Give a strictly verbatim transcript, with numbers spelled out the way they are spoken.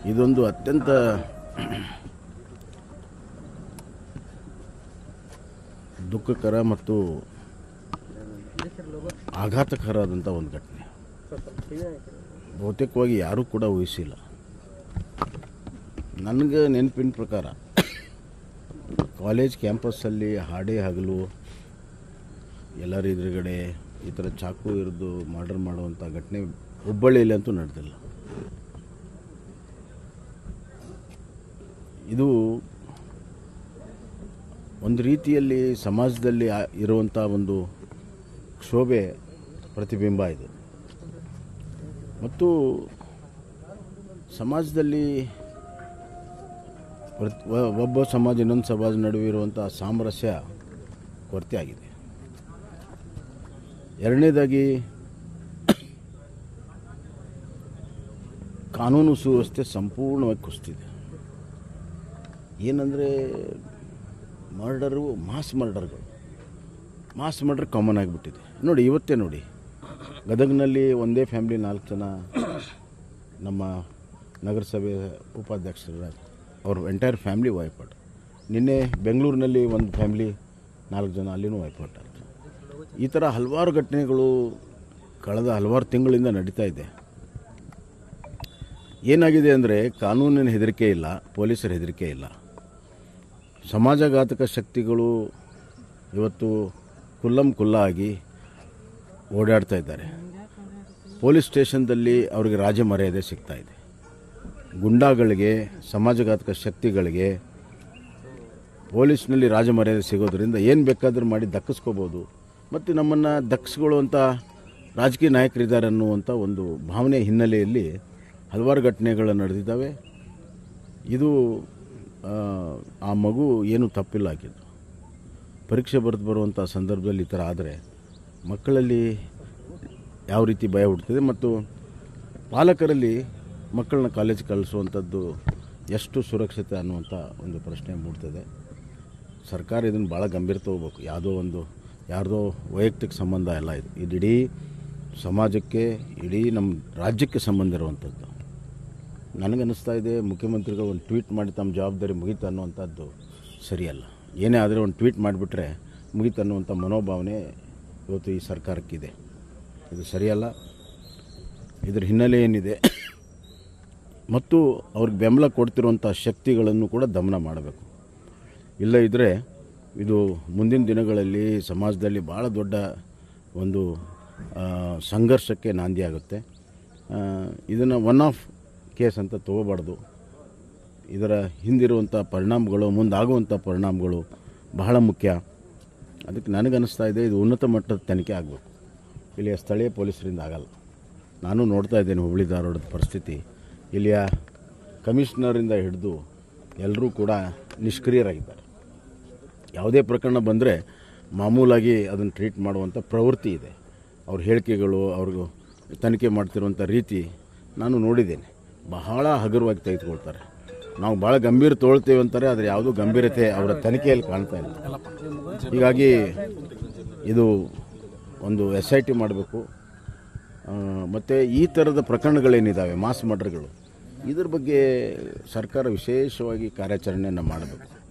ಇದೊಂದು ಅತ್ಯಂತ ದುಃಖಕರ ಮತ್ತು ಆಘಾತಕರವಾದಂಥ ಒಂದು ಘಟನೆ. ಬಹುತೇಕವಾಗಿ ಯಾರೂ ಕೂಡ ಊಹಿಸಿಲ್ಲ. ನನಗೆ ನೆನಪಿನ ಪ್ರಕಾರ ಕಾಲೇಜ್ ಕ್ಯಾಂಪಸ್ಸಲ್ಲಿ ಹಾಡೇ ಹಗಲು ಎಲ್ಲರ ಎದುರುಗಡೆ ಈ ಥರ ಚಾಕು ಇರಿದು ಮರ್ಡರ್ ಮಾಡುವಂಥ ಘಟನೆ ಹುಬ್ಬಳ್ಳಿಯಲ್ಲಿ ಅಂತೂ ನಡೆದಿಲ್ಲ. ಇದು ಒಂದು ರೀತಿಯಲ್ಲಿ ಸಮಾಜದಲ್ಲಿ ಇರುವಂಥ ಒಂದು ಕ್ಷೋಭೆ ಪ್ರತಿಬಿಂಬ ಇದು. ಮತ್ತು ಸಮಾಜದಲ್ಲಿ ಒಬ್ಬ ಸಮಾಜ ಇನ್ನೊಂದು ಸಮಾಜ ನಡುವೆ ಇರುವಂಥ ಸಾಮರಸ್ಯ ಕೊರತೆ ಆಗಿದೆ. ಎರಡನೇದಾಗಿ ಕಾನೂನು ಸುವ್ಯವಸ್ಥೆ ಸಂಪೂರ್ಣವಾಗಿ ಕುಸಿದಿದೆ. ಏನಂದರೆ ಮರ್ಡರು ಮಾಸ್ ಮರ್ಡರ್ಗಳು ಮಾಸ್ ಮರ್ಡರ್ ಕಾಮನ್ ಆಗಿಬಿಟ್ಟಿದೆ. ನೋಡಿ, ಇವತ್ತೇ ನೋಡಿ, ಗದಗನಲ್ಲಿ ಒಂದೇ ಫ್ಯಾಮಿಲಿ ನಾಲ್ಕು ಜನ ನಮ್ಮ ನಗರಸಭೆ ಉಪಾಧ್ಯಕ್ಷರ ಅವ್ರ ಎಂಟೈರ್ ಫ್ಯಾಮಿಲಿ ವೈಫೌಟ್. ನಿನ್ನೆ ಬೆಂಗಳೂರಿನಲ್ಲಿ ಒಂದು ಫ್ಯಾಮಿಲಿ ನಾಲ್ಕು ಜನ ಅಲ್ಲಿನೂ ವೈಫೌಟ್ ಆಯಿತು. ಈ ಥರ ಹಲವಾರು ಘಟನೆಗಳು ಕಳೆದ ಹಲವಾರು ತಿಂಗಳಿಂದ ನಡೀತಾ ಇದೆ. ಏನಾಗಿದೆ ಅಂದರೆ ಕಾನೂನಿನ ಹೆದರಿಕೆ ಇಲ್ಲ, ಪೊಲೀಸರ ಹೆದರಿಕೆ ಇಲ್ಲ. ಸಮಾಜಘಾತಕ ಶಕ್ತಿಗಳು ಇವತ್ತು ಕುಲ್ಲಂ ಕುಲ್ಲ ಆಗಿ ಓಡಾಡ್ತಾ ಇದ್ದಾರೆ. ಪೊಲೀಸ್ ಸ್ಟೇಷನ್ದಲ್ಲಿ ಅವರಿಗೆ ರಾಜ ಮರ್ಯಾದೆ ಸಿಗ್ತಾ ಇದೆ. ಗುಂಡಾಗಳಿಗೆ, ಸಮಾಜಘಾತಕ ಶಕ್ತಿಗಳಿಗೆ ಪೊಲೀಸ್ನಲ್ಲಿ ರಾಜ ಮರ್ಯಾದೆ ಸಿಗೋದ್ರಿಂದ ಏನು ಬೇಕಾದರೂ ಮಾಡಿ ದಕ್ಕಿಸ್ಕೋಬೋದು. ಮತ್ತು ನಮ್ಮನ್ನು ದಕ್ಕಿಸ್ಕೊಳ್ಳುವಂಥ ರಾಜಕೀಯ ನಾಯಕರಿದ್ದಾರೆ ಅನ್ನುವಂಥ ಒಂದು ಭಾವನೆ ಹಿನ್ನೆಲೆಯಲ್ಲಿ ಹಲವಾರು ಘಟನೆಗಳು ನಡೆದಿದ್ದಾವೆ. ಇದು ಆ ಮಗು ಏನೂ ತಪ್ಪಿಲ್ಲ ಆಗಿದ್ದು. ಪರೀಕ್ಷೆ ಬರೆದು ಬರುವಂಥ ಸಂದರ್ಭದಲ್ಲಿ ಈ ಥರ ಆದರೆ ಮಕ್ಕಳಲ್ಲಿ ಯಾವ ರೀತಿ ಭಯ ಹುಡ್ತದೆ ಮತ್ತು ಪಾಲಕರಲ್ಲಿ ಮಕ್ಕಳನ್ನ ಕಾಲೇಜ್ ಕಳಿಸುವಂಥದ್ದು ಎಷ್ಟು ಸುರಕ್ಷತೆ ಅನ್ನುವಂಥ ಒಂದು ಪ್ರಶ್ನೆ ಮೂಡ್ತದೆ. ಸರ್ಕಾರ ಇದನ್ನು ಭಾಳ ಗಂಭೀರ ತಗೋಬೇಕು. ಯಾವುದೋ ಒಂದು ಯಾರ್ದೋ ವೈಯಕ್ತಿಕ ಸಂಬಂಧ ಎಲ್ಲ ಇದು ಇದು ಇಡೀ ಸಮಾಜಕ್ಕೆ, ಇಡೀ ನಮ್ಮ ರಾಜ್ಯಕ್ಕೆ ಸಂಬಂಧ ಇರುವಂಥದ್ದು. ನನಗನ್ನಿಸ್ತಾ ಇದೆ ಮುಖ್ಯಮಂತ್ರಿಗಳು ಒಂದು ಟ್ವೀಟ್ ಮಾಡಿ ತಮ್ಮ ಜವಾಬ್ದಾರಿ ಮುಗೀತು ಅನ್ನುವಂಥದ್ದು ಸರಿಯಲ್ಲ. ಏನೇ ಆದರೆ ಒಂದು ಟ್ವೀಟ್ ಮಾಡಿಬಿಟ್ರೆ ಮುಗೀತು ಅನ್ನುವಂಥ ಮನೋಭಾವನೆ ಇವತ್ತು ಈ ಸರ್ಕಾರಕ್ಕಿದೆ. ಇದು ಸರಿಯಲ್ಲ. ಇದರ ಹಿನ್ನೆಲೆ ಏನಿದೆ ಮತ್ತು ಅವ್ರಿಗೆ ಬೆಂಬಲ ಕೊಡ್ತಿರುವಂಥ ಶಕ್ತಿಗಳನ್ನು ಕೂಡ ದಮನ ಮಾಡಬೇಕು. ಇಲ್ಲ ಇದ್ದರೆ ಇದು ಮುಂದಿನ ದಿನಗಳಲ್ಲಿ ಸಮಾಜದಲ್ಲಿ ಭಾಳ ದೊಡ್ಡ ಒಂದು ಸಂಘರ್ಷಕ್ಕೆ ನಾಂದಿಯಾಗುತ್ತೆ. ಇದನ್ನು ಒನ್ ಆಫ್ ಕೇಸ್ ಅಂತ ತಗೋಬಾರ್ದು. ಇದರ ಹಿಂದಿರುವಂಥ ಪರಿಣಾಮಗಳು, ಮುಂದಾಗುವಂಥ ಪರಿಣಾಮಗಳು ಬಹಳ ಮುಖ್ಯ. ಅದಕ್ಕೆ ನನಗನ್ನಿಸ್ತಾ ಇದೆ ಇದು ಉನ್ನತ ಮಟ್ಟದ ತನಿಖೆ ಆಗಬೇಕು. ಇಲ್ಲಿಯ ಸ್ಥಳೀಯ ಪೊಲೀಸರಿಂದ ಆಗಲ್ಲ. ನಾನು ನೋಡ್ತಾ ಇದ್ದೇನೆ ಹುಬ್ಬಳ್ಳಿ ಧಾರವಾಡದ ಪರಿಸ್ಥಿತಿ. ಇಲ್ಲಿಯ ಕಮಿಷನರಿಂದ ಹಿಡಿದು ಎಲ್ಲರೂ ಕೂಡ ನಿಷ್ಕ್ರಿಯರಾಗಿದ್ದಾರೆ. ಯಾವುದೇ ಪ್ರಕರಣ ಬಂದರೆ ಮಾಮೂಲಾಗಿ ಅದನ್ನು ಟ್ರೀಟ್ ಮಾಡುವಂಥ ಪ್ರವೃತ್ತಿ ಇದೆ. ಅವ್ರ ಹೇಳಿಕೆಗಳು, ಅವ್ರಿಗೂ ತನಿಖೆ ಮಾಡ್ತಿರುವಂಥ ರೀತಿ ನಾನು ನೋಡಿದ್ದೇನೆ. ಬಹಳ ಹಗುರವಾಗಿ ತೆಗೆದುಕೊಳ್ತಾರೆ. ನಾವು ಭಾಳ ಗಂಭೀರ ತೊಗೊಳ್ತೇವೆ ಅಂತಾರೆ, ಆದರೆ ಯಾವುದೂ ಗಂಭೀರತೆ ಅವರ ತನಿಖೆಯಲ್ಲಿ ಕಾಣ್ತಾ ಇಲ್ಲ. ಹೀಗಾಗಿ ಇದು ಒಂದು ಎಸ್ ಐ ಟಿ ಮಾಡಬೇಕು. ಮತ್ತು ಈ ಥರದ ಪ್ರಕರಣಗಳೇನಿದ್ದಾವೆ ಮಾಸ್ ಮರ್ಡರ್ಗಳು, ಇದ್ರ ಬಗ್ಗೆ ಸರ್ಕಾರ ವಿಶೇಷವಾಗಿ ಕಾರ್ಯಾಚರಣೆಯನ್ನು ಮಾಡಬೇಕು.